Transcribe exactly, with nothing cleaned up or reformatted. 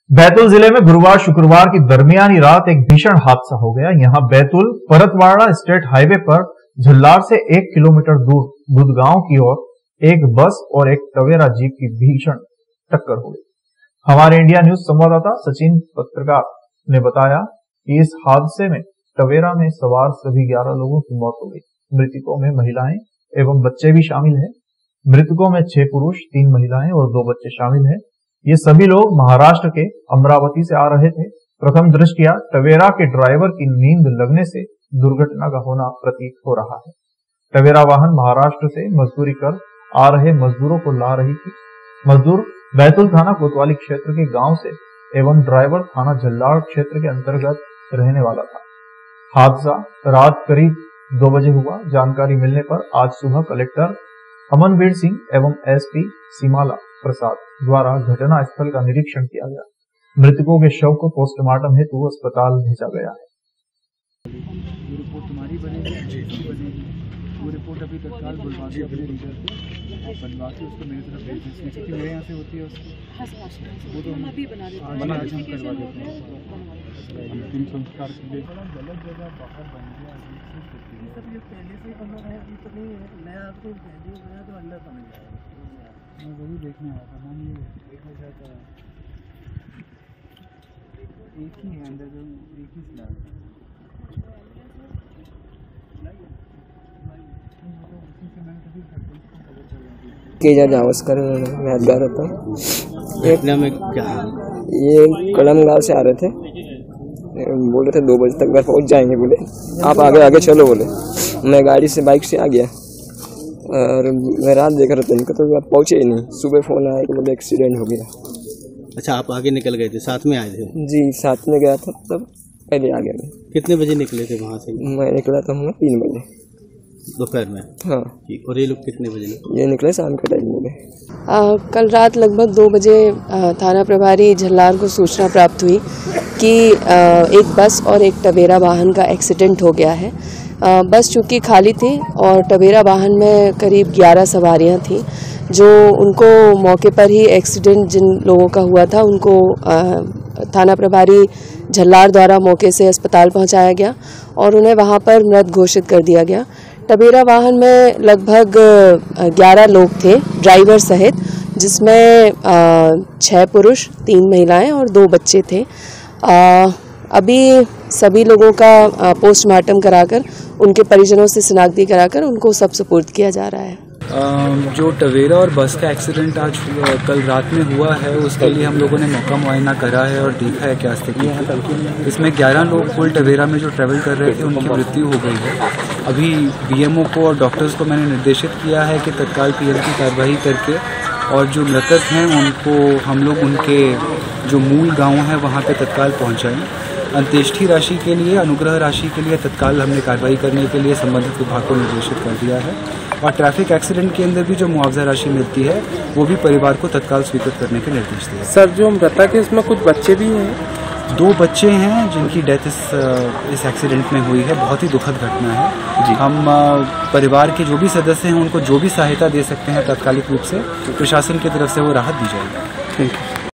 बैतूल जिले में गुरुवार शुक्रवार की दरमियानी रात एक भीषण हादसा हो गया। यहां बैतूल परतवाड़ा स्टेट हाईवे पर झल्लार से एक किलोमीटर दूर गुदगांव की ओर एक बस और एक टवेरा जीप की भीषण टक्कर हो गई। हमारे इंडिया न्यूज संवाददाता सचिन पत्रकार ने बताया कि इस हादसे में टवेरा में सवार सभी ग्यारह लोगों की मौत हो गई। मृतकों में महिलाएं एवं बच्चे भी शामिल हैं। मृतकों में छह पुरुष, तीन महिलाएं और दो बच्चे शामिल हैं। ये सभी लोग महाराष्ट्र के अमरावती से आ रहे थे। प्रथम दृष्टया टवेरा के ड्राइवर की नींद लगने से दुर्घटना का होना प्रतीत हो रहा है। टवेरा वाहन महाराष्ट्र से मजदूरी कर आ रहे मजदूरों को ला रही थी। मजदूर बैतूल थाना कोतवाली क्षेत्र के गांव से एवं ड्राइवर थाना झल्लार क्षेत्र के अंतर्गत रहने वाला था। हादसा रात करीब दो बजे हुआ। जानकारी मिलने पर आज सुबह कलेक्टर अमनवीर सिंह एवं एसपी सीमाला प्रसाद द्वारा घटना स्थल का निरीक्षण किया गया। मृतकों के शव को पोस्टमार्टम हेतु अस्पताल भेजा गया है। वो रिपोर्ट तुम्हारी बनेगी, जी बनेगी। वो रिपोर्ट अभी तत्काल बुलवा के अपने रीडर को आप बनवा के उसको मेरी तरफ भेज दीजिए, क्योंकि मेरे यहाँ से होती है उसको। वो तो हम अभी बना देते हैं, बना देते हम करवा देते हैं। अंतिम संस्कार के लिए गलत जगह बाहर बन गया ये सब। ये पहले से ही बना है, अभी तो नहीं है। मैं आपको पहले बना तो अंदर समझ आया। मैं वही देखने आया था। मैंने ये देखना चाहता है, एक ही है अंदर, जो एक ही स्लैब है। केजा जावस्कर यादगार होता घटना में क्या ये कड़म गांव से आ रहे थे। बोले थे दो बजे तक घर पहुंच जाएंगे। बोले आप आगे आगे चलो। बोले मैं गाड़ी से बाइक से आ गया और मैं रात देख रहा था इनका, तो पहुंचे ही नहीं। सुबह फोन आया कि बोले एक्सीडेंट हो गया। अच्छा, आप आगे निकल गए थे, साथ में आए थे? जी, साथ में गया था, तब पहले आ गया मैं। कितने बजे निकले थे वहाँ से? मैं निकला था हम तीन बजे दोपहर में। हाँ। और ये लोग कितने बजे निकले? ये निकले शाम के टाइम में। आ, कल रात लगभग दो बजे आ, थाना प्रभारी झल्लार को सूचना प्राप्त हुई कि आ, एक बस और एक टवेरा वाहन का एक्सीडेंट हो गया है। आ, बस चूँकि खाली थी और टवेरा वाहन में करीब ग्यारह सवारियां थीं, जो उनको मौके पर ही एक्सीडेंट जिन लोगों का हुआ था उनको आ, थाना प्रभारी झल्लार द्वारा मौके से अस्पताल पहुंचाया गया और उन्हें वहां पर मृत घोषित कर दिया गया। टवेरा वाहन में लगभग ग्यारह लोग थे ड्राइवर सहित, जिसमें छह पुरुष, तीन महिलाएं और दो बच्चे थे। आ, अभी सभी लोगों का पोस्टमार्टम कराकर उनके परिजनों से शिनाख्ती कराकर उनको सब सुपुर्द किया जा रहा है। जो टवेरा और बस का एक्सीडेंट आज कल रात में हुआ है, उसके लिए हम लोगों ने मौका मुआयना करा है और देखा है क्या स्थिति है। इसमें ग्यारह लोग कुल टवेरा में जो ट्रैवल कर रहे थे उनकी मृत्यु हो गई है। अभी बीएमओ को और डॉक्टर्स को मैंने निर्देशित किया है कि तत्काल पीएम की कार्रवाई करके और जो मृतक हैं उनको हम लोग उनके जो मूल गाँव है वहाँ पर तत्काल पहुँचाएँ। अंत्येष्टि राशि के लिए, अनुग्रह राशि के लिए तत्काल हमने कार्रवाई करने के लिए संबंधित विभाग को निर्देशित कर दिया है। और ट्रैफिक एक्सीडेंट के अंदर भी जो मुआवजा राशि मिलती है वो भी परिवार को तत्काल स्वीकृत करने के निर्देश दिए। सर, जो मृतक है इसमें कुछ बच्चे भी हैं? दो बच्चे हैं जिनकी डेथ इस इस एक्सीडेंट में हुई है। बहुत ही दुखद घटना है जी। हम परिवार के जो भी सदस्य हैं उनको जो भी सहायता दे सकते हैं तात्कालिक रूप से प्रशासन की तरफ से वो राहत दी जाएगी। ठीक है।